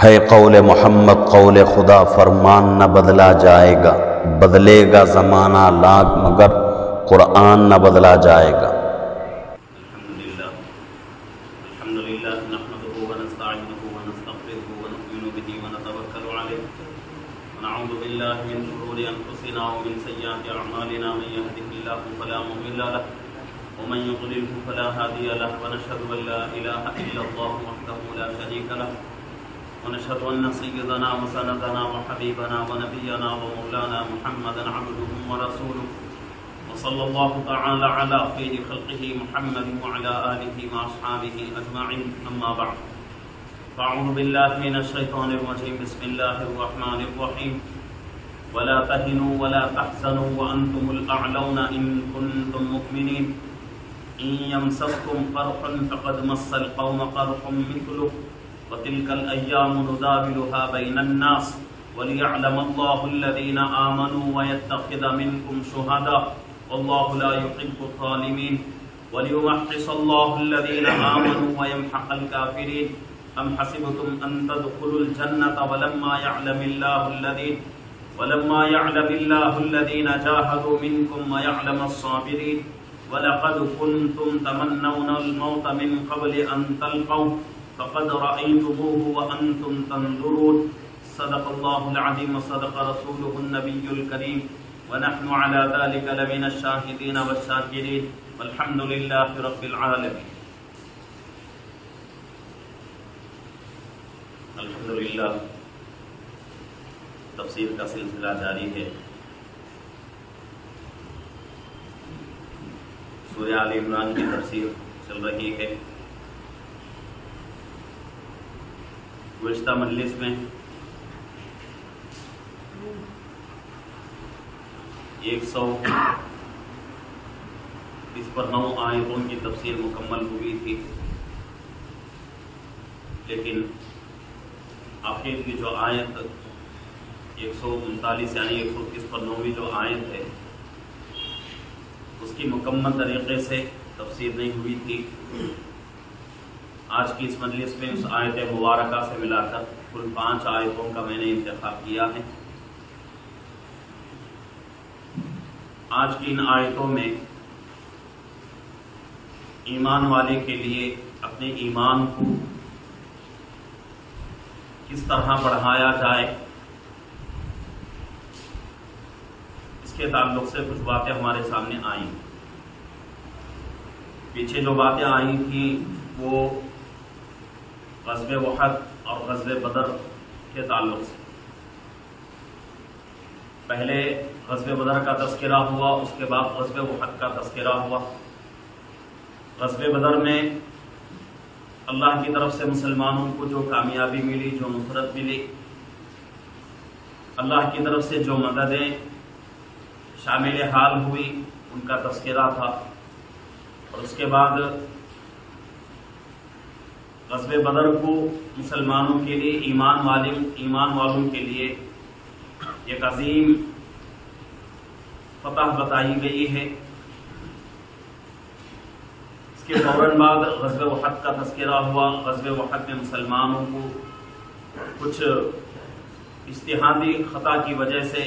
ہے قول محمد قول خدا فرمان نہ بدلا جائے گا، بدلے گا زمانہ لاکھ مگر قرآن نہ بدلا جائے گا۔ الحمدللہ نحمده ونستعینه ونستغفره ونؤمن به ونتوکل علیہ ونعوذ باللہ من شرور انفسنا ومن سیئات اعمالنا من يهده الله فلا مضل له ومن يضلل فلا هادي له ونشهد ان لا اله الا الله وحده لا شريك له ونشهد ان سيدنا وسندنا وحبيبنا ونبينا ومولانا محمدا عبده ورسوله وصلى الله تعالى على خير خلقه محمد وعلى آله وأصحابه أجمعين أما بعد فأعوذ بالله من الشيطان الرجيم بسم الله الرحمن الرحيم ولا تهنوا ولا تحزنوا وأنتم الأعلون إن كنتم مؤمنين إن يمسسكم قرح فقد مس القوم قرح مثله وتلك الأيام نداولها بين الناس وليعلم الله الذين آمنوا ويتخذ منكم شهداء والله لا يحب الظالمين وليمحص الله الذين آمنوا ويمحق الكافرين أم حسبتم أن تدخلوا الجنة ولما يعلم الله الذين جاهدوا منكم ويعلم الصابرين ولقد كنتم تمنون الموت من قبل أن تلقوه فقد رأيتموه وأنتم تنظرون صدق الله العظيم وصدق رسوله النبي الكريم ونحن على ذلك لمن الشاهدين والشاكرين والحمد لله رب العالمين۔ الحمدللہ تفسیر کا سلسلہ جاری ہے۔ سورہ آل عمران کی تفسیر چل رہی ہے۔ گزشتہ مجلس میں 109 آیتوں کی تفسیر مکمل ہوئی تھی، لیکن آخر کی جو آیت 139 یعنی 139ویں جو آیت ہے اس کی مکمل طریقے سے تفسیر نہیں ہوئی تھی۔ آج کی اس مجلس میں اس آیت مبارکہ سے ملا کر کل 5 آیتوں کا میں نے انتخاب کیا ہے۔ آج کی ان آیتوں میں ایمان والے کے لیے اپنے ایمان کو کس طرح بڑھایا جائے اس کے تعلق سے کچھ باتیں ہمارے سامنے آئیں۔ پیچھے جو باتیں آئی تھیں وہ غزوہ احد اور غزوہ بدر کے تعلق سے۔ پہلے غزوہ بدر کا تذکرہ ہوا، اس کے بعد غزوہ احد کا تذکرہ ہوا۔ غزوہ بدر میں اللہ کی طرف سے مسلمانوں کو جو کامیابی ملی، جو نصرت ملی، اللہ کی طرف سے جو مددیں شامل حال ہوئی ان کا تذکرہ تھا۔ اور اس کے بعد غزوہ بدر کو مسلمانوں کے لیے ایمان والوں کے لیے ایک عظیم فتح بتائی گئی ہے۔ اس کے فوراً بعد غزوہ احد کا تذکرہ ہوا۔ غزوہ احد میں مسلمانوں کو کچھ اجتہادی خطا کی وجہ سے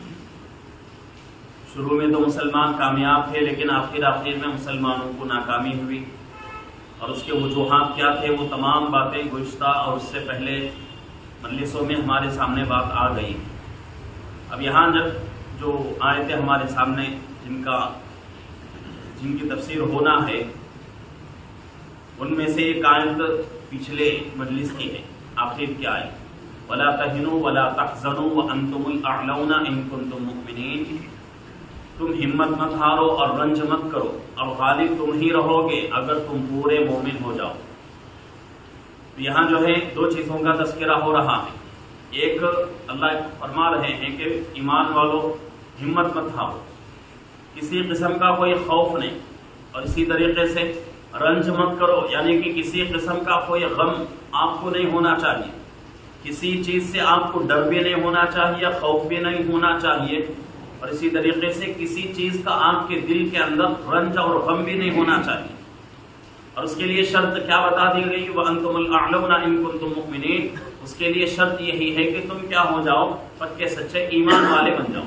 شروع میں تو مسلمان کامیاب تھے، لیکن آخر میں مسلمانوں کو ناکامی ہوئی۔ اور اس کے وجوہات کیا تھے وہ تمام باتیں گزشتہ اور اس سے پہلے مجلسوں میں ہمارے سامنے بات آ گئی۔ اب یہاں جو آیتیں ہمارے سامنے جن کی تفسیر ہونا ہے ان میں سے ایک آیت پچھلے مجلس کی ہے، آخر کی آیت وَلَا تَهِنُوا وَلَا تَحْزَنُوا وَأَنْتُمُ الْأَعْلَوْنَ إِن كُنتُم مُؤْمِنِينَ۔ تم ہمت مت ہارو اور رنج مت کرو اور غالب تم ہی رہو گے اگر تم پورے مومن ہو جاؤ۔ یہاں جو ہے 2 چیزوں کا تذکرہ ہو رہا ہے۔ ایک اللہ فرما رہے ہیں کہ ایمان والو ہمت مت ہارو، کسی قسم کا کوئی خوف نہیں، اور اسی طریقے سے رنج مت کرو، یعنی کہ کسی قسم کا کوئی غم آپ کو نہیں ہونا چاہیے، کسی چیز سے آپ کو ڈر بھی نہیں ہونا چاہیے، خوف بھی نہیں ہونا چاہیے، اور اسی طریقے سے کسی چیز کا آپ کے دل کے اندر رنج اور غم بھی نہیں ہونا چاہیے۔ اور اس کے لیے شرط کیا بتا دی گئی؟ وَأَنْتُمُ الْأَعْلَوْنَ إِن كُنتُم مُؤْمِنِينَ، اس کے لیے شرط یہی ہے کہ تم کیا ہو جاؤ، پکے سچے ایمان والے بن جاؤ۔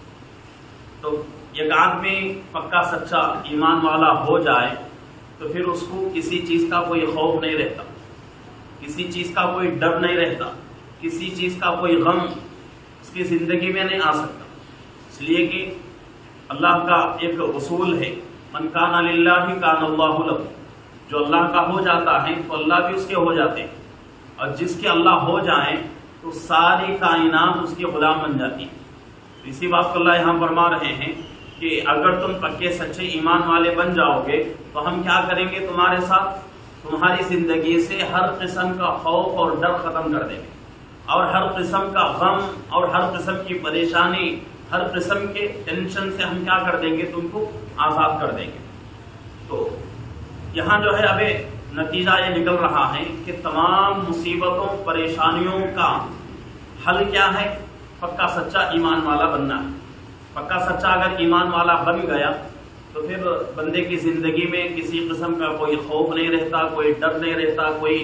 تو ایک آدمی پکا سچا ایمان والا ہو جائے تو پھر اس کو کسی چیز کا کوئی خوف نہیں رہتا، کسی چیز کا کوئی ڈر نہیں رہتا، کسی چیز کا کوئی غم اس کی زندگی میں نہیں آ سکتا، اس لیے کہ اللہ کا ایک اصول ہے، من کان للہ کان اللہ لہ، جو اللہ کا ہو جاتا ہے تو اللہ بھی اس کے ہو جاتے ہیں، اور جس کے اللہ ہو جائیں تو ساری کائنات اس کی غلام بن جاتی ہے۔ اسی بات کو اللہ یہاں فرما رہے ہیں کہ اگر تم پکے سچے ایمان والے بن جاؤ گے تو ہم کیا کریں گے تمہارے ساتھ، تمہاری زندگی سے ہر قسم کا خوف اور ڈر ختم کر دیں گے، اور ہر قسم کا غم اور ہر قسم کی پریشانی، ہر قسم کے ٹینشن سے ہم کیا کر دیں گے، تم کو آزاد کر دیں گے۔ تو یہاں جو ہے اب نتیجہ یہ نکل رہا ہے کہ تمام مصیبتوں پریشانیوں کا حل کیا ہے، پکا سچا ایمان والا بننا ہے۔ پکا سچا اگر ایمان والا بن گیا تو پھر بندے کی زندگی میں کسی قسم کا کوئی خوف نہیں رہتا، کوئی ڈر نہیں رہتا، کوئی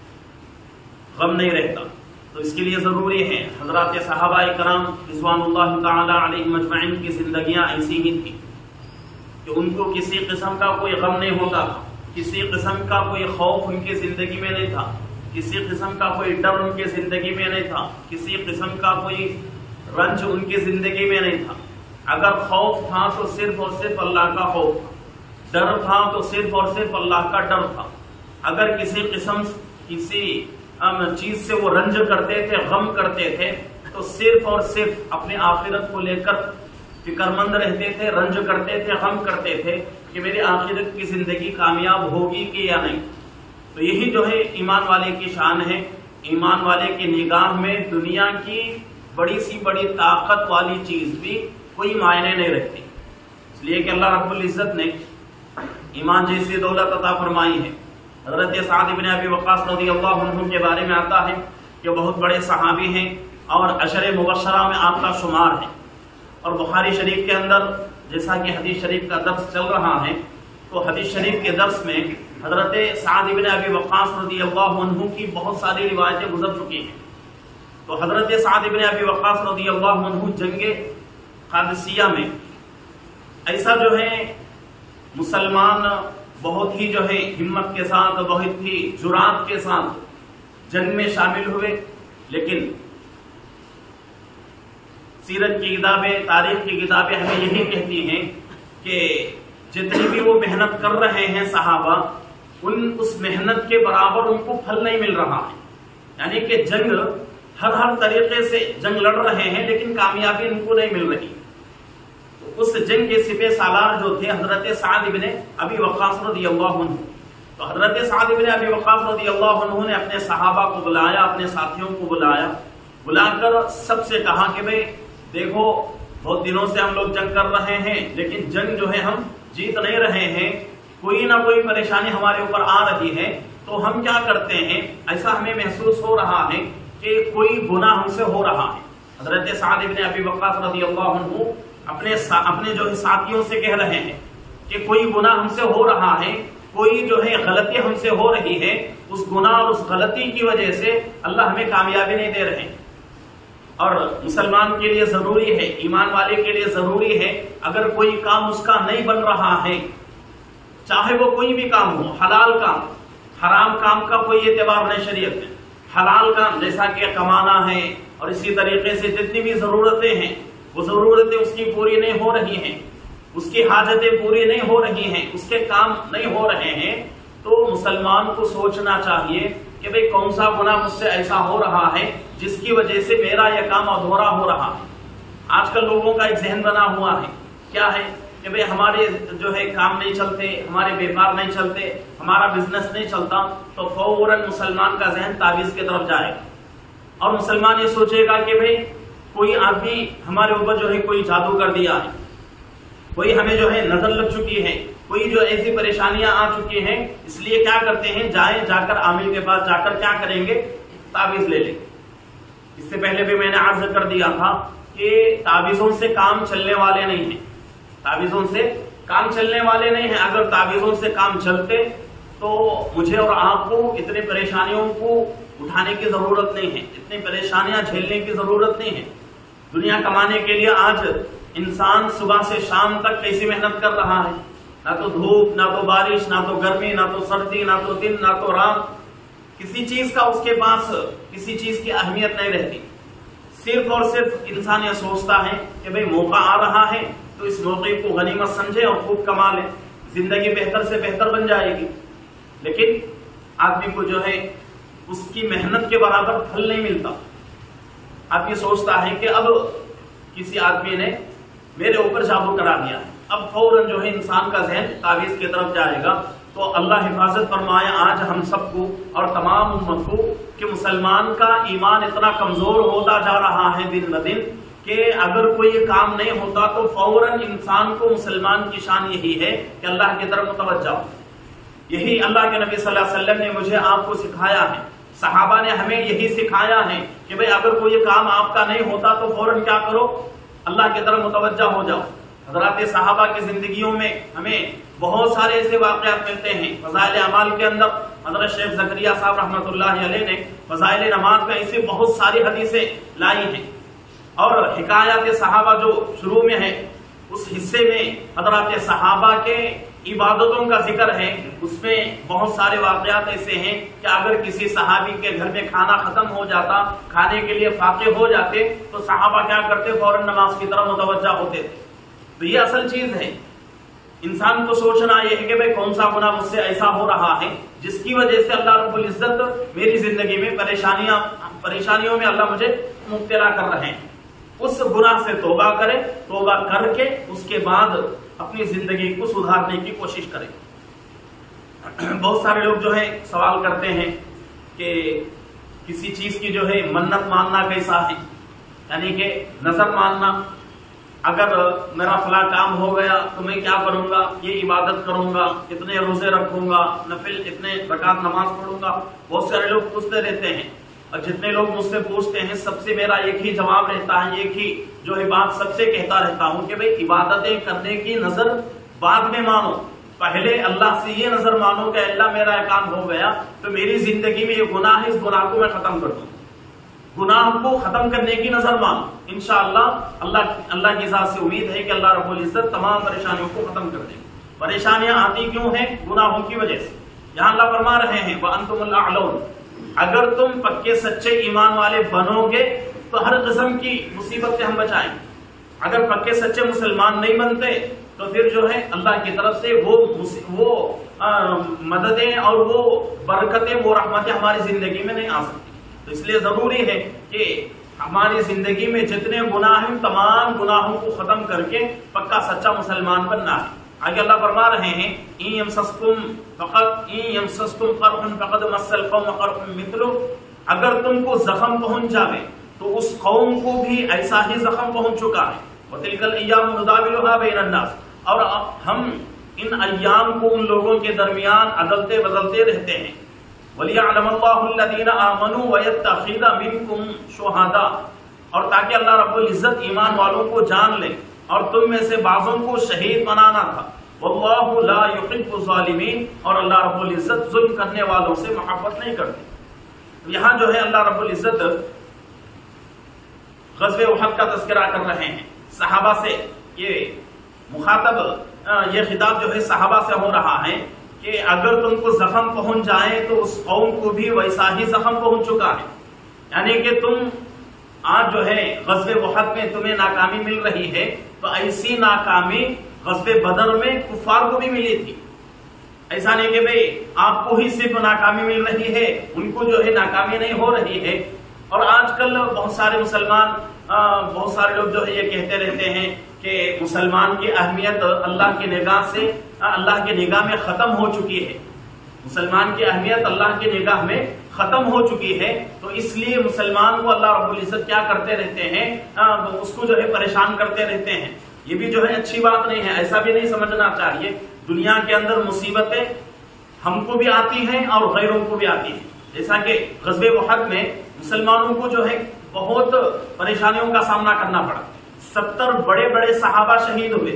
غم نہیں رہتا۔ تو اس کے لیے ضروری ہے، حضرات صحابہ کرام رضوان اللہ تعالی علیہم اجمعین کی زندگیاں ایسی ہی تھیں کہ ان کو کسی قسم کا کوئی غم نہیں ہوتا تھا، کسی قسم کا کوئی خوف ان کی زندگی میں نہیں تھا، کسی قسم کا کوئی ڈر ان کی زندگی میں نہیں تھا، کسی قسم کا کوئی رنج ان کی زندگی میں نہیں تھا۔ اگر خوف تھا تو صرف اور صرف اللہ کا خوف تھا، ڈر تھا تو صرف اور صرف اللہ کا ڈر تھا۔ اگر کسی قسم کسی چیز سے وہ رنج کرتے تھے، غم کرتے تھے، تو صرف اور صرف اپنے آخرت کو لے کر فکر مند رہتے تھے، رنج کرتے تھے، غم کرتے تھے کہ میری آخرت کی زندگی کامیاب ہوگی کہ یا نہیں۔ تو یہی جو ہے ایمان والے کی شان ہے۔ ایمان والے کی نگاہ میں دنیا کی بڑی سی بڑی طاقت والی چیز بھی کوئی معنی نہیں رکھتی، اس لیے کہ اللہ رب العزت نے ایمان جیسی دولت عطا فرمائی ہے۔ حضرت سعد بن ابی وقاص رضی اللہ عنہ کے بارے میں آتا ہے کہ بہت بڑے صحابی ہیں اور عشر مبشرہ میں آپ کا شمار ہے، اور بخاری شریف کے اندر جیسا کہ حدیث شریف کا درس چل رہا ہے تو حدیث شریف کے درس میں حضرت سعد بن ابی وقاص رضی اللہ عنہ کی بہت ساری روایتیں گزر چکی ہیں۔ تو حضرت سعد بن ابی وقاص رضی اللہ عنہ جنگ قادسیہ میں ایسا جو ہے مسلمان بہت ہی جو ہے ہمت کے ساتھ، بہت ہی جرات کے ساتھ جنگ میں شامل ہوئے، لیکن سیرت کی کتابیں، تاریخ کی کتابیں ہمیں یہی کہتی ہیں کہ جتنی بھی وہ محنت کر رہے ہیں صحابہ، اس محنت کے برابر ان کو پھل نہیں مل رہا ہے، یعنی کہ جنگ ہر طریقے سے جنگ لڑ رہے ہیں لیکن کامیابی ان کو نہیں مل رہی۔ اس جنگ کے سپہ سالار جو تھے حضرت سعد بن ابی وقاص رضی اللہ عنہ، تو حضرت سعد بن ابی وقاص رضی اللہ عنہ نے اپنے صحابہ کو بلایا، اپنے ساتھیوں کو بلا کر سب سے کہا کہ بھئی دیکھو بہت دنوں سے ہم لوگ جنگ کر رہے ہیں لیکن جنگ جو ہے ہم جیت نہیں رہے ہیں، کوئی نہ کوئی پریشانی ہمارے اوپر آ رہی ہے، تو ہم کیا کرتے ہیں، ایسا ہمیں محسوس ہو رہا ہے کہ کوئی گناہ ہم سے ہو رہا ہے۔ حضرت سعد بن ابی وقاص رضی اللہ عنہ اپنے جو ساتھیوں سے کہہ رہے ہیں کہ کوئی گناہ ہم سے ہو رہا ہے، کوئی جو ہے غلطی ہم سے ہو رہی ہے، اس گناہ اور اس غلطی کی وجہ سے اللہ ہمیں کامیابی نہیں دے رہے۔ اور مسلمان کے لیے ضروری ہے، ایمان والے کے لیے ضروری ہے، اگر کوئی کام اس کا نہیں بن رہا ہے، چاہے وہ کوئی بھی کام ہو، حلال کام، حرام کام کا کوئی اعتبار نہیں شریعت میں، حلال کام جیسا کہ کمانا ہے اور اسی طریقے سے جتنی بھی ضرورتیں ہیں وہ ضرورتیں اس کی پوری نہیں ہو رہی ہیں، اس کی حاجتیں پوری نہیں ہو رہی ہیں، اس کے کام نہیں ہو رہے ہیں، تو مسلمان کو سوچنا چاہیے کہ بھئی کون سا گناہ مجھ سے ایسا ہو رہا ہے جس کی وجہ سے میرا یہ کام ادھورا ہو رہا ہے۔ آج کل لوگوں کا ایک ذہن بنا ہوا ہے، کیا ہے کہ بھئی ہمارے جو ہے کام نہیں چلتے، ہمارے بیپار نہیں چلتے، ہمارا بزنس نہیں چلتا، تو فوراً مسلمان کا ذہن تعویذ کی طرف جائے گا، اور مسلمان یہ سوچے گا کہ بھئی کوئی آدمی ہمارے اوپر جو ہے کوئی جادو کر دیا ہے، کوئی ہمیں جو ہے نظر لگ چکی ہے، کوئی جو ایسی پریشانیاں آ چکی ہیں، اس لیے کیا کرتے ہیں، جا کر عامل کے پاس جا کر کیا کریں گے، تعویذ لے لیں۔ اس سے پہلے بھی میں نے عرض کر دیا تھا کہ تعویذوں سے کام چلنے والے نہیں ہیں، تعویذوں سے کام چلنے والے نہیں ہیں۔ اگر تعویذوں سے کام چلتے تو مجھے اور آپ کو اتنے پریشانیوں کو اٹھانے کی ضرورت نہیں ہے، اتنی پریشانیاں جھیلنے کی ضرورت نہیں ہے۔ دنیا کمانے کے لیے آج انسان صبح سے شام تک کیسی محنت کر رہا ہے، نہ تو دھوپ، نہ تو بارش، نہ تو گرمی، نہ تو سردی، نہ تو دن، نہ تو رات، کسی چیز کا اس کے پاس کسی چیز کی اہمیت نہیں رہتی۔ صرف اور صرف انسان یہ سوچتا ہے کہ بھئی موقع آ رہا ہے تو اس موقع کو غنیمت سمجھے اور خوب کما لے، زندگی بہتر سے بہتر بن جائے گی۔ لیکن آدمی کو جو ہے اس کی محنت کے برابر پھل نہیں ملتا۔ آدمی سوچتا ہے کہ اب کسی آدمی نے میرے اوپر جادو کرا دیا، اب فوراً جو ہے انسان کا ذہن تعویذ کی طرف جائے گا۔ تو اللہ حفاظت فرمائے آج ہم سب کو اور تمام امت کو کہ مسلمان کا ایمان اتنا کمزور ہوتا جا رہا ہے دن بدن کہ اگر کوئی یہ کام نہیں ہوتا تو فوراً انسان کو مسلمان کی شان یہی ہے کہ اللہ کی طرف متوجہ ہو۔ یہی اللہ کے نبی صلی اللہ علیہ وسلم نے مجھے آپ کو سکھایا ہے، صحابہ نے ہمیں یہی سکھایا ہے کہ بھئی اگر کوئی کام آپ کا نہیں ہوتا تو فوراً کیا کرو، اللہ کی طرف متوجہ ہو جاؤ۔ حضرات صحابہ کی زندگیوں میں ہمیں بہت سارے ایسے واقعات ملتے ہیں۔ فضائل اعمال کے اندر حضرت شیخ زکریا صاحب رحمۃ اللہ علیہ نے فضائل نماز میں ایسی بہت ساری حدیثیں لائی ہیں، اور حکایات صحابہ جو شروع میں ہے اس حصے میں حضرات صحابہ کے عبادتوں کا ذکر ہے، اس میں بہت سارے واقعات ایسے ہیں کہ اگر کسی صحابی کے گھر میں کھانا ختم ہو جاتا، کھانے کے لیے فاقے ہو جاتے تو صحابہ کیا کرتے، فوراً نماز کی طرف متوجہ ہوتے۔ تو یہ اصل چیز ہے، انسان کو سوچنا یہ ہے کہ بھئی کون سا گناہ مجھ سے ایسا ہو رہا ہے جس کی وجہ سے اللہ رب العزت میری زندگی میں پریشانیوں میں اللہ مجھے مبتلا کر رہے ہیں۔ اس گناہ سے توبہ کرے، توبہ کر کے اس کے بعد اپنی زندگی کو سدھارنے کی کوشش کرے۔ بہت سارے لوگ جو ہے سوال کرتے ہیں کہ کسی چیز کی جو ہے منت ماننا کیسا ہے، یعنی کہ نظر ماننا، اگر میرا فلاں کام ہو گیا تو میں کیا کروں گا، یہ عبادت کروں گا، اتنے روزے رکھوں گا، نفل اتنے رکعت نماز پڑھوں گا۔ بہت سارے لوگ پوچھتے رہتے ہیں، اور جتنے لوگ مجھ سے پوچھتے ہیں سب سے میرا ایک ہی جواب رہتا ہے، ایک ہی جو ہے بات سب سے کہتا رہتا ہوں کہ بھئی عبادتیں کرنے کی نظر بعد میں مانو، پہلے اللہ سے یہ نظر مانو کہ اللہ میرا کام ہو گیا تو میری زندگی میں یہ گناہ ہے، اس گناہ کو میں ختم کر دوں۔ گناہ کو ختم کرنے کی نظر مانو، انشاءاللہ اللہ کی ذات سے امید ہے کہ اللہ رب العزت تمام پریشانیوں کو ختم کر دے گا۔ پریشانیاں آتی کیوں ہیں؟ گناہوں کی وجہ سے۔ یہاں اللہ فرما رہے ہیں وَأَنْتُمُ الْأَعْلَوْنَ، اگر تم پکے سچے ایمان والے بنو گے تو ہر قسم کی مصیبت سے ہم بچائیں گے۔ اگر پکے سچے مسلمان نہیں بنتے تو پھر جو ہے اللہ کی طرف سے وہ مددیں اور وہ برکتیں، وہ رحمتیں ہماری زندگی میں نہیں آ سکتی۔ تو اس لیے ضروری ہے کہ ہماری زندگی میں جتنے گناہ ہیں تمام گناہوں کو ختم کر کے پکا سچا مسلمان بننا ہے۔ آگے اللہ فرما رہے ہیں إِن يَمْسَسْكُمْ قَرْحٌ فَقَدْ مَسَّ الْقَوْمَ قَرْحٌ مِثْلُهُ، اگر تم کو زخم پہنچ جاوے تو اس قوم کو بھی ایسا ہی زخم پہنچ چکا ہے۔ وَتِلْكَ الْأَيَّامُ نُدَاوِلُهَا بَيْنَ النَّاسِ، اور ہم ان ایام کو ان لوگوں کے درمیان عدلتے بدلتے رہتے ہیں۔ وَلِيَعْلَمَ اللَّهُ الَّذِينَ آمَنُوا وَيَتَّخِذَ مِنْكُمْ شُهَدَاءَ، اور تاکہ اللہ رب العزت ایمان والوں کو جان لے اور تم میں سے بعضوں کو شہید بنانا تھا۔ وَاللَّهُ لَا يُحِبُّ الظَّالِمِينَ، اور اللہ رب العزت ظلم کرنے والوں سے محبت نہیں کرتے۔ یہاں جو ہے اللہ رب العزت غزوہ احد کا تذکرہ کر رہے ہیں، صحابہ سے یہ مخاطب، یہ خطاب جو ہے صحابہ سے ہو رہا ہے کہ اگر تم کو زخم پہنچ جائے تو اس قوم کو بھی ویسا ہی زخم پہنچ چکا ہے، یعنی کہ تم آج جو ہے غزوہ احد میں تمہیں ناکامی مل رہی ہے تو ایسی ناکامی غزوہ بدر میں کفار کو بھی ملی تھی۔ ایسا نہیں کہ بھئی آپ کو ہی صرف ناکامی مل رہی ہے، ان کو جو ہے ناکامی نہیں ہو رہی ہے۔ اور آج کل بہت سارے مسلمان، بہت سارے لوگ جو ہے یہ کہتے رہتے ہیں کہ مسلمان کی اہمیت اللہ کی نگاہ سے، اللہ کی نگاہ میں ختم ہو چکی ہے، مسلمان کی اہمیت اللہ کی نگاہ میں ختم ہو چکی ہے، تو اس لیے مسلمان کو اللہ رب العزت کیا کرتے رہتے ہیں، اس کو جو ہے پریشان کرتے رہتے ہیں۔ یہ بھی جو ہے اچھی بات نہیں ہے، ایسا بھی نہیں سمجھنا چاہیے۔ دنیا کے اندر مصیبتیں ہم کو بھی آتی ہیں اور غیروں کو بھی آتی ہیں، جیسا کہ غزوہ احد میں مسلمانوں کو جو ہے بہت پریشانیوں کا سامنا کرنا پڑا۔ 70 بڑے بڑے صحابہ شہید ہوئے،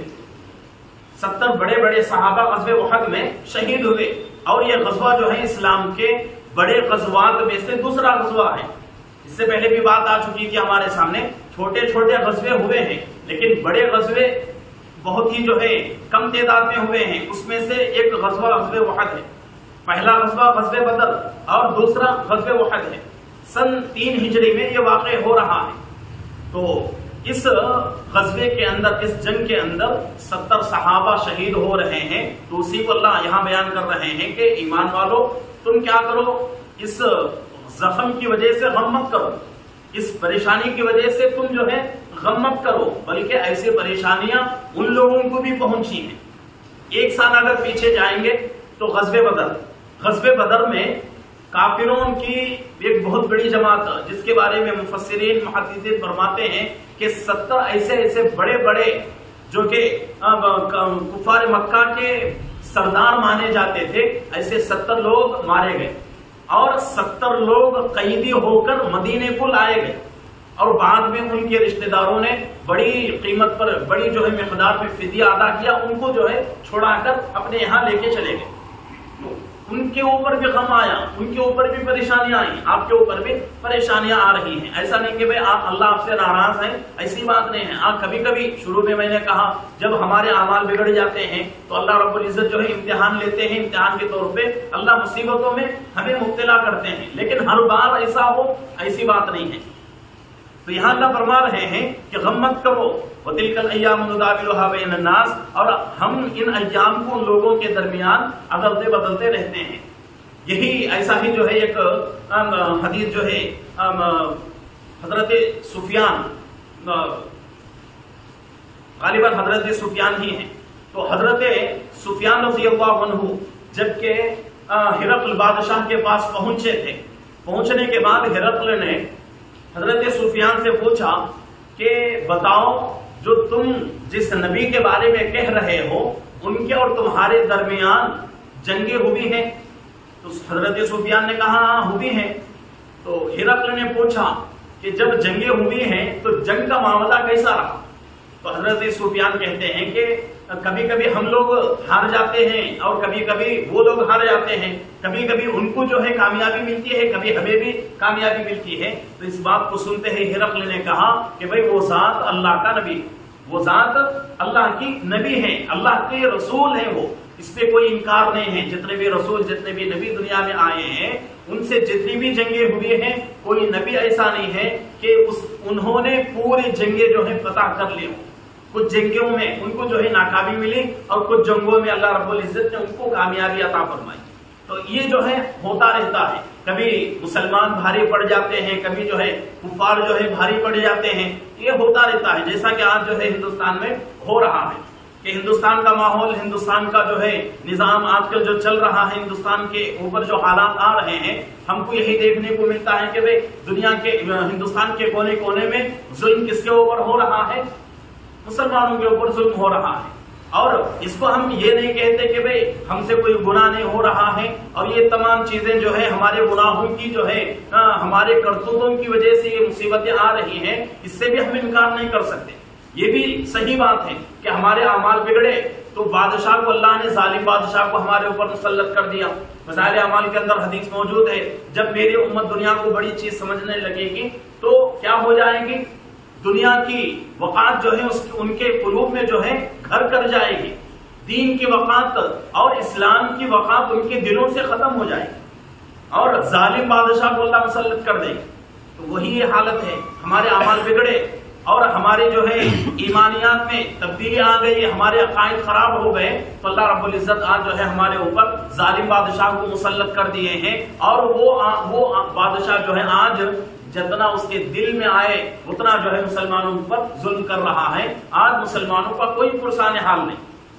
70 بڑے بڑے صحابہ غزوہ احد میں شہید ہوئے، اور یہ غزوہ جو ہے اسلام کے بڑے غزوات میں سے دوسرا غزوہ ہے۔ اس سے پہلے بھی بات آ چکی کہ ہمارے سامنے چھوٹے چھوٹے غزوے ہوئے ہیں، لیکن بڑے غزوے بہت ہی جو ہے کم تعداد میں ہوئے ہیں۔ اس میں سے ایک غزوہ غزوہ احد ہے۔ پہلا غزوہ غزوہ بدر اور دوسرا غزوہ احد ہے۔ سن 3 ہجری میں یہ واقع ہو رہا ہے۔ تو اس غزوے کے اندر، اس جنگ کے اندر 70 صحابہ شہید ہو رہے ہیں۔ تو اسی کو اللہ یہاں بیان کر رہے ہیں کہ ایمان والو تم کیا کرو، اس زخم کی وجہ سے غم مت کرو، اس پریشانی کی وجہ سے تم جو ہے غم مت کرو، بلکہ ایسے پریشانیاں ان لوگوں کو بھی پہنچی ہیں۔ ایک سال اگر پیچھے جائیں گے تو غزوہ بدر میں کافروں کی ایک بہت بڑی جماعت، جس کے بارے میں مفسرین محدثین فرماتے ہیں کہ 70 ایسے بڑے بڑے جو کہ کفار مکہ کے سردار مانے جاتے تھے، ایسے 70 لوگ مارے گئے اور 70 لوگ قیدی ہو کر مدینے کو لائے گئے، اور بعد میں ان کے رشتہ داروں نے بڑی قیمت پر، بڑی جو ہے مقدار میں فدیہ ادا کیا، ان کو جو ہے چھڑا کر اپنے یہاں لے کے چلے گئے۔ ان کے اوپر بھی غم آیا، ان کے اوپر بھی پریشانیاں آئیں، آپ کے اوپر بھی پریشانیاں آ رہی ہیں۔ ایسا نہیں کہ اللہ آپ سے ناراض ہیں، ایسی بات نہیں ہے۔ کبھی کبھی شروع میں نے کہا جب ہمارے اعمال بگڑ جاتے ہیں تو اللہ رب العزت جو ہے امتحان لیتے ہیں، امتحان کے طور پہ اللہ مصیبتوں میں ہمیں مبتلا کرتے ہیں، لیکن ہر بار ایسا ہو ایسی بات نہیں ہے۔ تو یہاں اللہ فرما رہے ہیں کہ غم مت کرو، وَتِلْكَ الْأَيَّامُ نُدَاوِلُهَا بَيْنَ النَّاسِ، اور ہم ان ایام کو ان لوگوں کے درمیان عدلتے بدلتے رہتے ہیں۔ یہی ایسا ہی جو ہے ایک حدیث جو ہے حضرت سفیان، غالباً حضرت سفیان ہی ہیں، تو حضرت سفیان رضی اللہ عنہ جبکہ ہرقل بادشاہ کے پاس پہنچے تھے، پہنچنے کے بعد ہرقل نے حضرت سفیان سے پوچھا کہ بتاؤ جو تم جس نبی کے بارے میں کہہ رہے ہو ان کے اور تمہارے درمیان جنگیں ہوئی ہیں؟ تو حضرت سفیان نے کہا ہاں ہوئی ہیں۔ تو ہرقل نے پوچھا کہ جب جنگیں ہوئی ہیں تو جنگ کا معاملہ کیسا رہا؟ تو حضرت سفیان کہتے ہیں کہ کبھی کبھی ہم لوگ ہار جاتے ہیں اور کبھی کبھی وہ لوگ ہار جاتے ہیں، کبھی کبھی ان کو جو ہے کامیابی ملتی ہے، کبھی ہمیں بھی کامیابی ملتی ہے۔ تو اس بات کو سنتے ہی ہرقل نے کہا کہ بھئی وہ ذات اللہ کا نبی، وہ ذات اللہ کی نبی ہے، اللہ کے رسول ہیں، وہ اس پہ کوئی انکار نہیں ہے۔ جتنے بھی رسول، جتنے بھی نبی دنیا میں آئے ہیں، ان سے جتنی بھی جنگیں ہوئی ہیں، کوئی نبی ایسا نہیں ہے کہ انہوں نے پوری جنگیں جو ہے فتح کر لی ہوں۔ کچھ جنگوں میں ان کو جو ہے ناکامی ملی اور کچھ جنگوں میں اللہ رب العزت نے ان کو کامیابی عطا فرمائی۔ تو یہ جو ہے ہوتا رہتا ہے، کبھی مسلمان بھاری پڑ جاتے ہیں، کبھی جو ہے کفار جو ہے بھاری پڑ جاتے ہیں، یہ ہوتا رہتا ہے۔ جیسا کہ آج جو ہے ہندوستان میں ہو رہا ہے کہ ہندوستان کا ماحول، ہندوستان کا جو ہے نظام آج کل جو چل رہا ہے، ہندوستان کے اوپر جو حالات آ رہے ہیں، ہم کو یہی دیکھنے کو ملتا ہے کہ بھئی دنیا کے، ہندوستان کے کونے کونے میں ظلم کس کے اوپر ہو رہا ہے؟ مسلمانوں کے اوپر ظلم ہو رہا ہے۔ اور اس کو ہم یہ نہیں کہتے کہ بھئی ہم سے کوئی گناہ نہیں ہو رہا ہے، اور یہ تمام چیزیں جو ہے ہمارے گناہوں کی جو ہے ہمارے کرتوتوں کی وجہ سے یہ مصیبتیں آ رہی ہیں، اس سے بھی ہم انکار نہیں کر سکتے۔ یہ بھی صحیح بات ہے کہ ہمارے اعمال بگڑے تو بادشاہ کو، اللہ نے ظالم بادشاہ کو ہمارے اوپر مسلط کر دیا۔ مسائل اعمال کے اندر حدیث موجود ہے، جب میری امت دنیا کو بڑی چیز سمجھنے لگے گی تو کیا ہو جائے گی؟ دنیا کی وقات جو ہے ان کے قلوب میں جو ہے گھر کر جائے گی، دین کی وقات اور اسلام کی وقات ان کے دلوں سے ختم ہو جائے گی، اور ظالم بادشاہ کو اللہ مسلط کر دے گی۔ تو وہی یہ حالت ہے، ہمارے اعمال بگڑے اور ہمارے جو ہے ایمانیات میں تبدیلی آ گئی، ہمارے عقائد خراب ہو گئے، تو اللہ رب العزت آج جو ہے ہمارے اوپر ظالم بادشاہ کو مسلط کر دیے ہیں، اور وہ بادشاہ جو ہے آج جتنا اس کے دل میں آئے اتنا جو ہے مسلمانوں پر ظلم کر رہا ہے۔ آج مسلمانوں کا کوئی پرسان حال نہیں،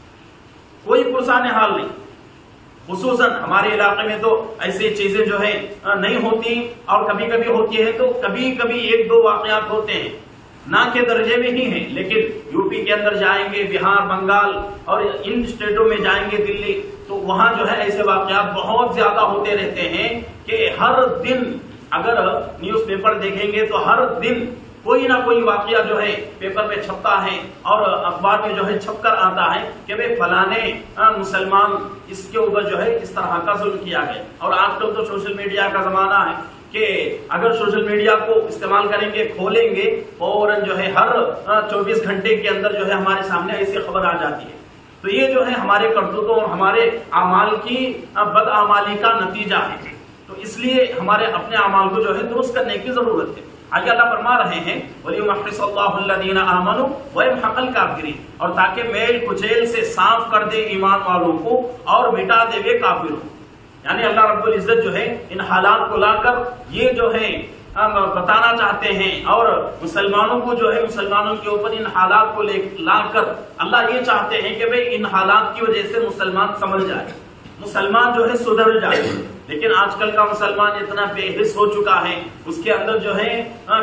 کوئی پرسان حال نہیں۔ خصوصاً ہمارے علاقے میں تو ایسی چیزیں جو ہے نہیں ہوتی، اور کبھی کبھی ہوتی ہے تو کبھی کبھی 1-2 واقعات ہوتے ہیں، نہ کے درجے میں ہی ہیں، لیکن یو پی کے اندر جائیں گے، بہار، بنگال اور ان اسٹیٹوں میں جائیں گے، دلی، تو وہاں جو ہے ایسے واقعات بہت زیادہ ہوتے رہتے ہیں کہ ہر دن اگر نیوز پیپر دیکھیں گے تو ہر دن کوئی نہ کوئی واقعہ جو ہے پیپر پہ چھپتا ہے اور اخبار میں جو ہے چھپ کر آتا ہے کہ بھئی فلانے مسلمان اس کے اوپر جو ہے اس طرح کا ظلم کیا گیا. اور آج کل تو سوشل میڈیا کا زمانہ ہے کہ اگر سوشل میڈیا کو استعمال کریں گے، کھولیں گے، فوراً جو ہے ہر 24 گھنٹے کے اندر جو ہے ہمارے سامنے ایسی خبر آ جاتی ہے. تو یہ جو ہے ہمارے کرتوتوں اور ہمارے اعمال کی بدعمالی کا نتیجہ ہے. تو اس لیے ہمارے اپنے اعمال کو جو ہے درست کرنے کی ضرورت ہے. آگے اللہ فرما رہے ہیں وَلِيُمَحِّصَ اللَّهُ الَّذِينَ آمَنُوا وَيَمْحَقَ الْكَافِرِينَ، اور تاکہ میل کچیل سے صاف کر دے ایمان والوں کو اور مٹا دے وے کافروں. یعنی اللہ رب العزت جو ہے ان حالات کو لا کر یہ جو ہے بتانا چاہتے ہیں اور مسلمانوں کو جو ہے مسلمانوں کے اوپر ان حالات کو لا کر اللہ یہ چاہتے ہیں کہ بھئی ان حالات کی وجہ سے مسلمان سمجھ جائے، مسلمان جو ہے سدھر جائے. لیکن آج کل کا مسلمان اتنا بے حس ہو چکا ہے، اس کے اندر جو ہے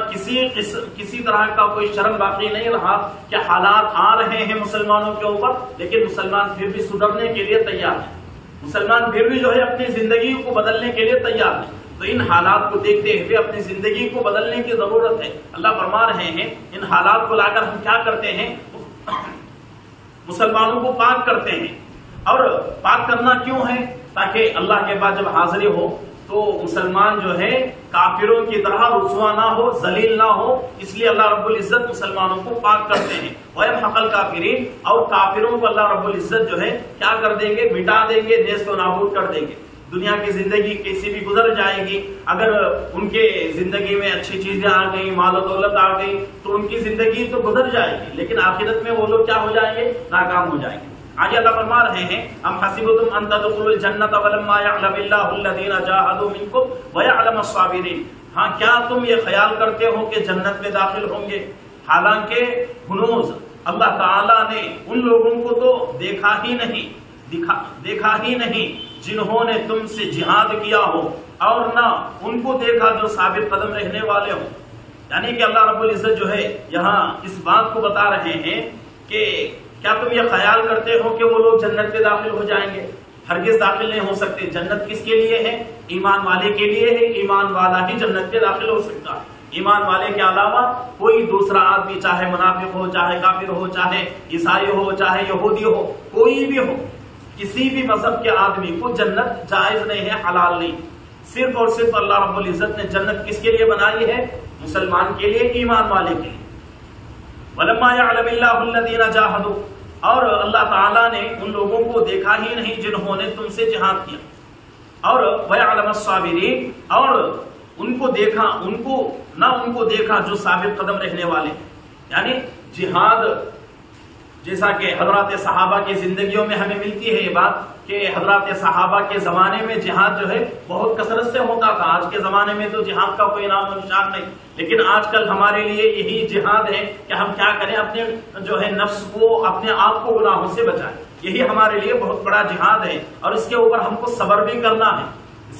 کسی طرح کا کوئی شرم باقی نہیں رہا کہ حالات آ رہے ہیں مسلمانوں کے اوپر، لیکن مسلمان پھر بھی سدھرنے کے لیے تیار ہے، مسلمان پھر بھی جو ہے اپنی زندگی کو بدلنے کے لیے تیار ہے. تو ان حالات کو دیکھتے ہوئے اپنی زندگی کو بدلنے کی ضرورت ہے. اللہ فرما رہے ہیں ان حالات کو لا کر ہم کیا کرتے ہیں، مسلمانوں کو پاک کرتے ہیں. اور پاک کرنا کیوں ہے؟ تاکہ اللہ کے بعد جب حاضری ہو تو مسلمان جو ہے کافروں کی طرح رسوا نہ ہو، ذلیل نہ ہو. اس لیے اللہ رب العزت مسلمانوں کو پاک کرتے ہیں. وَيَمْحَقَ الْكَافِرِينَ، اور کافروں کو اللہ رب العزت جو ہے کیا کر دیں گے، مٹا دیں گے، نیست و نابود کر دیں گے. دنیا کی زندگی کیسی بھی گزر جائے گی، اگر ان کے زندگی میں اچھی چیزیں آ گئی، مال و دولت آ گئی تو ان کی زندگی تو گزر جائے گی، لیکن آخرت میں وہ لوگ کیا ہو جائیں گے، ناکام ہو جائیں گے. آگے اللہ فرما رہے ہیں ام حسبتم ان تدخلوا الجنۃ ولما يعلم الله الذين جاهدوا منكم ويعلم الصابرين، ہاں کیا تم یہ خیال کرتے ہو کہ جنت میں داخل ہوں گے، حالانکہ ہنوز اللہ تعالی نے ان لوگوں کو تو دیکھا ہی نہیں جنہوں نے تم سے جہاد کیا ہو، اور نہ ان کو دیکھا جو ثابت قدم رہنے والے ہوں. یعنی کہ اللہ رب العزت جو ہے یہاں اس بات کو بتا رہے ہیں کہ کیا تم یہ خیال کرتے ہو کہ وہ لوگ جنت میں داخل ہو جائیں گے؟ ہرگز داخل نہیں ہو سکتے. جنت کس کے لیے ہے؟ ایمان والے کے لیے ہے. ایمان والا ہی جنت میں داخل ہو سکتا ہے. ایمان والے کے علاوہ کوئی دوسرا آدمی، چاہے منافق ہو، چاہے کافر ہو، چاہے عیسائی ہو، چاہے یہودی ہو، کوئی بھی ہو، کسی بھی مذہب کے آدمی کو جنت جائز نہیں ہے، حلال نہیں. صرف اور صرف اللہ رب العزت نے جنت کس کے لیے بنائی ہے؟ مسلمان کے لیے، ایمان والے کے لیے. وَلَمَّا يَعْلَمِ اللَّهُ الَّذِينَ جَاهَدُوا، اور اللہ تعالیٰ نے ان لوگوں کو دیکھا ہی نہیں جنہوں نے تم سے جہاد کیا. اور وَيَعْلَمَ الصَّابِرِينَ، اور ان کو دیکھا جو ثابت قدم رہنے والے. یعنی جہاد جیسا کہ حضرات صحابہ کی زندگیوں میں ہمیں ملتی ہے یہ بات کہ حضرات صحابہ کے زمانے میں جہاد جو ہے بہت کثرت سے ہوتا تھا. آج کے زمانے میں تو جہاد کا کوئی نام و نشان نہیں، لیکن آج کل ہمارے لیے یہی جہاد ہے کہ ہم کیا کریں، اپنے جو ہے نفس کو، اپنے آپ کو گناہوں سے بچائیں. یہی ہمارے لیے بہت بڑا جہاد ہے. اور اس کے اوپر ہم کو صبر بھی کرنا ہے،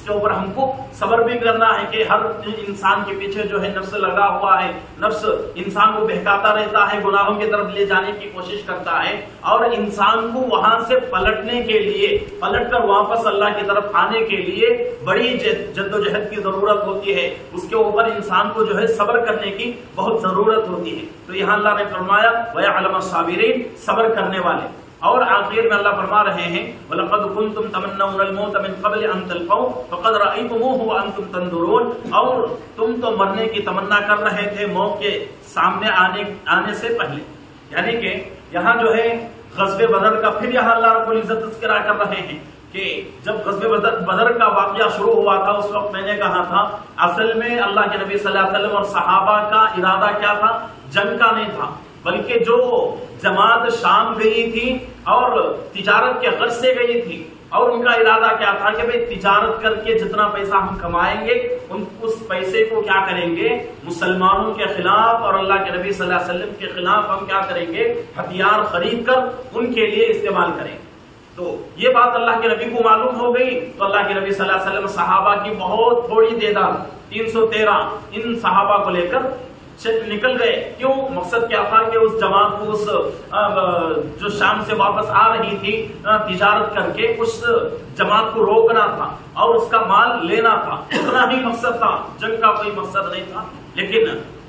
کہ ہر انسان کے پیچھے جو ہے نفس لگا ہوا ہے. نفس انسان کو بہکاتا رہتا ہے، گناہوں کی طرف لے جانے کی کوشش کرتا ہے، اور انسان کو وہاں سے پلٹ کر واپس اللہ کی طرف آنے کے لیے بڑی جد و جہد کی ضرورت ہوتی ہے. اس کے اوپر انسان کو جو ہے صبر کرنے کی بہت ضرورت ہوتی ہے. تو یہاں اللہ نے فرمایا وَيَعْلَمَ الصَّابِرِينَ، صبر کرنے والے. اور آخر میں اللہ فرما رہے ہیں وَلَقَدْ كُنْتُمْ تَمَنَّوْنَ الْمَوْتَ مِنْ قَبْلِ أَنْ تَلْقَوْهُ فَقَدْ رَأَيْتُمُوهُ وَأَنْتُمْ تَنْظُرُونَ، اور تم تو مرنے کی تمنا کر رہے تھے موت کے سامنے آنے سے پہلے. یعنی کہ یہاں جو ہے غزوہ بدر کا پھر یہاں اللہ رب العزت تذکرہ کر رہے ہیں کہ جب غزوہ بدر کا واقعہ شروع ہوا تھا اس وقت میں نے کہا تھا اصل میں اللہ کے نبی صلی اللہ علیہ وسلم اور صحابہ کا ارادہ کیا تھا؟ جنگ کا نہیں تھا، بلکہ جو جماعت شام گئی تھی اور تجارت کے غرض سے گئی تھی، اور ان کا ارادہ کیا تھا کہ بھئی تجارت کر کے جتنا پیسہ ہم کمائیں گے اس پیسے کو کیا کریں گے، مسلمانوں کے خلاف اور اللہ کے نبی صلی اللہ علیہ وسلم کے خلاف ہم کیا کریں گے، ہتھیار خرید کر ان کے لیے استعمال کریں گے. تو یہ بات اللہ کے نبی کو معلوم ہو گئی تو اللہ کے نبی صلی اللہ علیہ وسلم صحابہ کی بہت تھوڑی تعداد 313 ان صحابہ کو لے کر نکل گئے. کیوں؟ مقصد کیا تھا کہ اس جماعت کو جو شام سے واپس آ رہی تھی تجارت کر کے اس جماعت کو روکنا تھا اور اس کا مال لینا تھا. اتنا ہی مقصد تھا، جنگ کا کوئی مقصد نہیں تھا. لیکن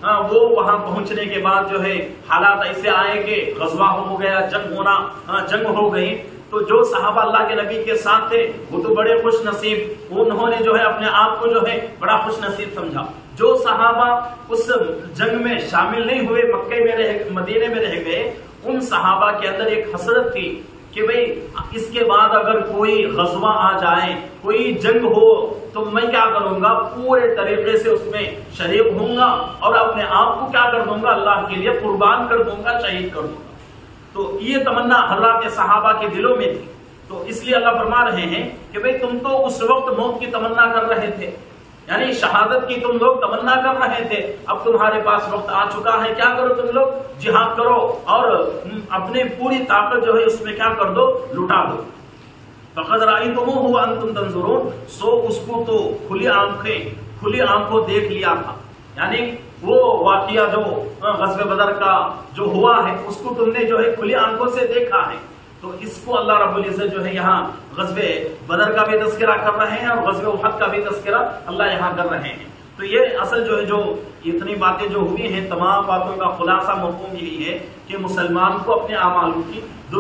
وہ وہاں پہنچنے کے بعد جو ہے حالات ایسے آئے کہ غزوہ ہو گیا، جنگ ہو گئی، تو جو صحابہ اللہ کے نبی کے ساتھ تھے وہ تو بڑے خوش نصیب، انہوں نے جو ہے اپنے آپ کو جو ہے بڑا خوش نصیب سمجھا۔ جو صحابہ اس جنگ میں شامل نہیں ہوئے، مدینے میں رہ گئے، ان صحابہ کے اندر ایک حسرت تھی کہ بھئی اس کے بعد اگر کوئی غزوہ آ جائے، کوئی جنگ ہو تو میں کیا کروں گا، پورے طریقے سے اس میں شریک ہوں گا اور اپنے آپ کو کیا کر دوں گا، اللہ کے لیے قربان کر دوں گا، شہید کر دوں گا۔ تو یہ تمنا حضرات صحابہ کے دلوں میں تھی۔ تو اس لیے اللہ فرما رہے ہیں کہ بھئی تم تو اس وقت موت کی تمنا کر رہے تھے، یعنی شہادت کی تم لوگ تمنا کر رہے تھے، اب تمہارے پاس وقت آ چکا ہے، کیا کرو تم لوگ، جہاد کرو اور اپنی پوری طاقت جو ہے اس میں کیا کر دو، لٹا دو۔ فقد رأیتموہ وانتم تنظرون، سو اس کو تو کھلی آنکھوں دیکھ لیا تھا، یعنی وہ واقعہ جو غزوہ بدر کا جو ہوا ہے اس کو تم نے جو ہے کھلی آنکھوں سے دیکھا ہے۔ تو اس کو اللہ رب العزت جو ہے یہاں غزوہ بدر کا بھی تذکرہ کر رہے ہیں اور غزوہ احد کا بھی تذکرہ اللہ یہاں کر رہے ہیں۔ تو یہ اصل جو ہے جو اتنی باتیں جو ہوئی ہیں، تمام باتوں کا خلاصہ مفہوم یہی ہے کہ مسلمان کو اپنے اعمال کی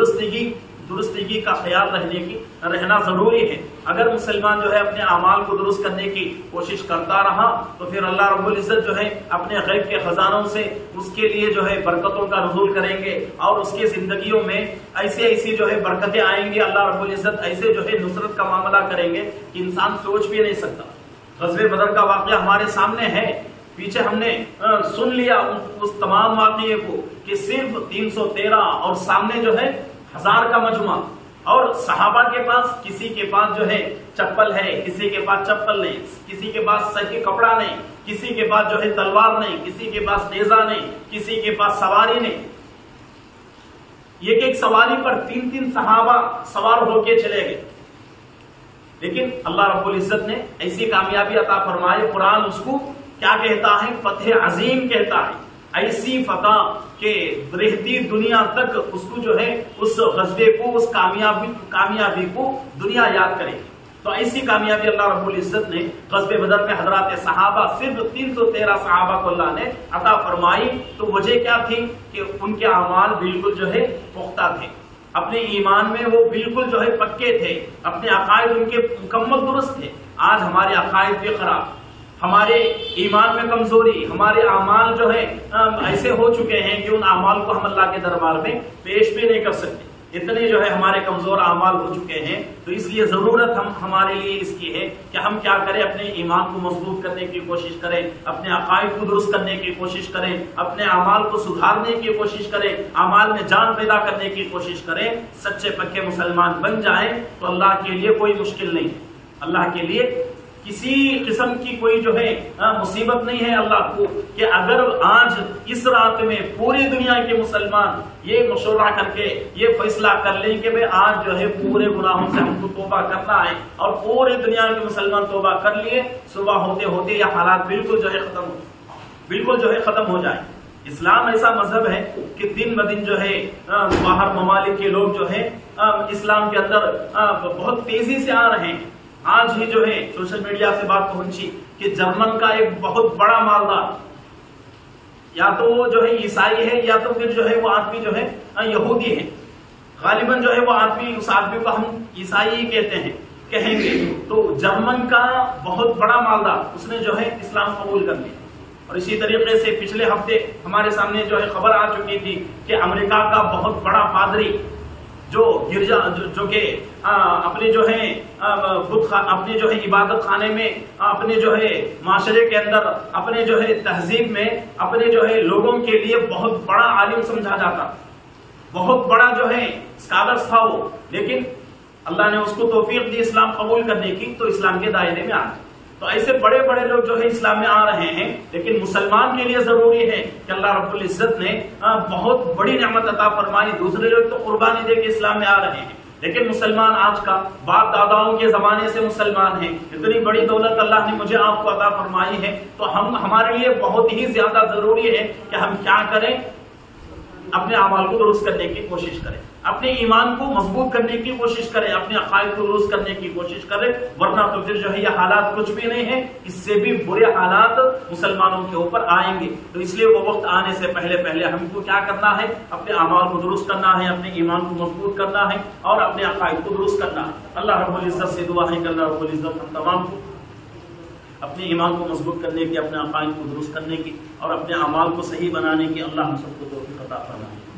درستگی کا خیال رہنا ضروری ہے۔ اگر مسلمان جو ہے اپنے اعمال کو درست کرنے کی کوشش کرتا رہا تو پھر اللہ رب العزت جو ہے اپنے غیب کے خزانوں سے اس کے لیے جو ہے برکتوں کا نزول کریں گے اور اس کی زندگیوں میں ایسی جو ہے برکتیں آئیں گی، اللہ رب العزت ایسے جو ہے نصرت کا معاملہ کریں گے کہ انسان سوچ بھی نہیں سکتا۔ غزوہ بدر کا واقعہ ہمارے سامنے ہے، پیچھے ہم نے سن لیا اس تمام واقعے کو کہ صرف 313 اور سامنے جو ہے 1000 کا مجموعہ، اور صحابہ کے پاس کسی کے پاس جو ہے چپل ہے، کسی کے پاس چپل نہیں، کسی کے پاس صحیح کپڑا نہیں، کسی کے پاس جو ہے تلوار نہیں، کسی کے پاس نیزہ نہیں، کسی کے پاس سواری نہیں۔ ایک سواری پر 3 صحابہ سوار ہو کے چلے گئے، لیکن اللہ رب العزت نے ایسی کامیابی عطا فرمائی۔ قرآن اس کو کیا کہتا ہے، فتح عظیم کہتا ہے، ایسی فتح کہ رہتی دنیا تک اس کو جو ہے اس غزوے کو، اس کامیابی کو دنیا یاد کرے گی۔ تو ایسی کامیابی اللہ رب العزت نے غزوہ بدر میں حضرات صحابہ صرف 313 صحابہ کو اللہ نے عطا فرمائی۔ تو وجہ کیا تھی کہ ان کے اعمال بالکل جو ہے پختہ تھے، اپنے ایمان میں وہ بالکل جو ہے پکے تھے، اپنے عقائد ان کے مکمل درست تھے۔ آج ہمارے عقائد بھی خراب، ہمارے ایمان میں کمزوری، ہمارے اعمال جو ہے ایسے ہو چکے ہیں کہ ان اعمال کو ہم اللہ کے دربار میں پیش بھی نہیں کر سکتے، اتنے جو ہے ہمارے کمزور اعمال ہو چکے ہیں۔ تو اس لیے ضرورت ہمارے لیے اس کی ہے کہ ہم کیا کریں، اپنے ایمان کو مضبوط کرنے کی کوشش کریں، اپنے عقائد کو درست کرنے کی کوشش کریں، اپنے اعمال کو سدھارنے کی کوشش کریں، اعمال میں جان پیدا کرنے کی کوشش کریں، سچے پکے مسلمان بن جائیں تو اللہ کے لیے کوئی مشکل نہیں، اللہ کے لیے کسی قسم کی کوئی جو ہے مصیبت نہیں ہے اللہ کو کہ اگر آج اس رات میں پوری دنیا کے مسلمان یہ مشورہ کر کے یہ فیصلہ کر لیں کہ بھئی آج جو ہے پورے گناہوں سے ہم کو توبہ کرنا ہے، اور پورے دنیا کے مسلمان توبہ کر لیے، صبح ہوتے ہوتے یہ حالات بالکل جو ہے ختم ہو جائیں۔ اسلام ایسا مذہب ہے کہ دن بدن جو ہے باہر ممالک کے لوگ جو ہے اسلام کے اندر بہت تیزی سے آ رہے ہیں۔ آج ہی جو ہے سوشل میڈیا سے بات پہنچی کہ جرمن کا ایک بہت بڑا مالدار، یا تو وہ جو ہے عیسائی ہے یا تو پھر جو ہے وہ آدمی جو ہے یہودی ہے، غالباً جو ہے وہ آدمی، اس آدمی کو ہم عیسائی ہی کہیں گے۔ تو جرمن کا بہت بڑا مالدار، اس نے جو ہے اسلام قبول کر لیا۔ اور اسی طریقے سے پچھلے ہفتے ہمارے سامنے جو ہے خبر آ چکی تھی کہ امریکہ کا بہت بڑا پادری جو گرجا جو کہ اپنے جو ہے اپنے جو ہے عبادت خانے میں، اپنے جو ہے معاشرے کے اندر، اپنے جو ہے تہذیب میں، اپنے جو ہے لوگوں کے لیے بہت بڑا عالم سمجھا جاتا، بہت بڑا جو ہے اسکالرس تھا وہ، لیکن اللہ نے اس کو توفیق دی اسلام قبول کرنے کی، تو اسلام کے دائرے میں آ گئے۔ تو ایسے بڑے بڑے لوگ جو ہے اسلام میں آ رہے ہیں، لیکن مسلمان کے لیے ضروری ہے کہ اللہ رب العزت نے بہت بڑی نعمت عطا فرمائی۔ دوسرے لوگ تو قربانی دے کے اسلام میں آ رہے ہیں، لیکن مسلمان آج کا باپ داداؤں کے زمانے سے مسلمان ہیں، اتنی بڑی دولت اللہ نے مجھے آپ کو عطا فرمائی ہے، تو ہمارے لیے بہت ہی زیادہ ضروری ہے کہ ہم کیا کریں، اپنے اعمال کو درست کرنے کی کوشش کریں، اپنے ایمان کو مضبوط کرنے کی کوشش کریں، اپنے عقائد کو درست کرنے کی کوشش کریں، ورنہ تو پھر جو ہے یہ حالات کچھ بھی نہیں ہے، اس سے بھی برے حالات مسلمانوں کے اوپر آئیں گے۔ تو اس لیے وہ وقت آنے سے پہلے ہم کو کیا کرنا ہے؟ اپنے اعمال کو درست کرنا ہے، اپنے ایمان کو مضبوط کرنا ہے اور اپنے عقائد کو درست کرنا ہے۔ اللہ رب العزت سے دعا ہے کہ اللہ رب العزت ہم تمام کو اپنے ایمان کو مضبوط کرنے کی، اپنے عقائد کو درست کرنے کی اور اپنے اعمال کو صحیح بنانے کی اللہ ہم سب کو توفیق عطا فرمائے۔